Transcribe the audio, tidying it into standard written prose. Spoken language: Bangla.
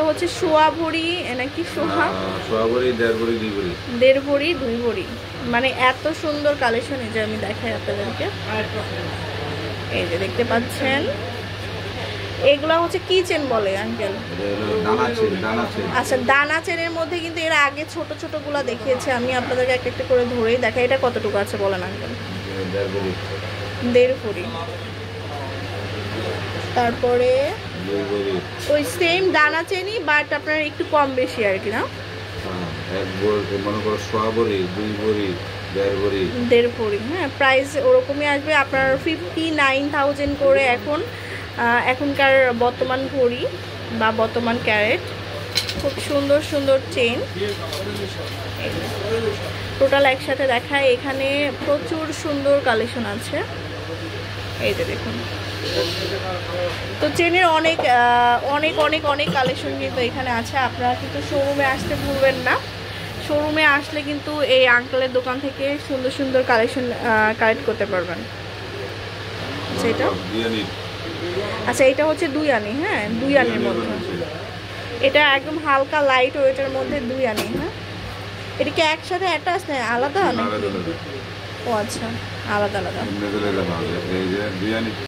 হচ্ছে সোয়া ভরি নাকি সোয়া ভরি, 1.5 ভরি, 2 ভরি, 1.5 ভরি 2 ভরি, মানে এত সুন্দর কালেকশন। এই যে আমি দেখাই আপনাদেরকে, এই যে দেখতে পাচ্ছেন এগুলা হচ্ছে কি চেন বলে আঙ্কেল? দানা চেন, দানা চেন। আচ্ছা, দানা চেনের মধ্যে কিন্তু এর আগে ছোট ছোট গুলা দেখিয়েছে, আমি আপনাদেরকে একটা একটা করে ধরেই দেখাই। এটা কতটুকু আছে বলেন আঙ্কেল? 1.5 ভরি। তারপরে ওই সেম দানা চেনই, বাট আপনার একটু কম বেশি আর কি, না? 1.5 ভরি, 1.5 ভরি। হ্যাঁ, প্রাইস ওরকমই আসবে আপনার 59,000 করে এখনকার বর্তমান ভরি বা বর্তমান ক্যারেট। খুব সুন্দর সুন্দর চেন টোটাল একসাথে দেখায়। এখানে প্রচুর সুন্দর কালেকশন আছে, এই যে দেখুন। তো চেনের অনেক অনেক অনেক অনেক কালেকশন কিন্তু এখানে আছে। আপনারা কিন্তু শোরুমে আসতে ভুলবেন না। শোরুমে আসলে কিন্তু এই আঙ্কেলের দোকান থেকে সুন্দর সুন্দর কালেকশন কালেক্ট করতে পারবেন। সেটা আচ্ছা, এটা হচ্ছে 2 আনি। হ্যাঁ, 2 আনির মধ্যে এটা একদম হালকা লাইট ওয়েটের মধ্যে 2 আনি। হ্যাঁ, এটা কি একসাথে অ্যাটাচ না আলাদা নাকি? ও আচ্ছা, আলাদা আলাদা।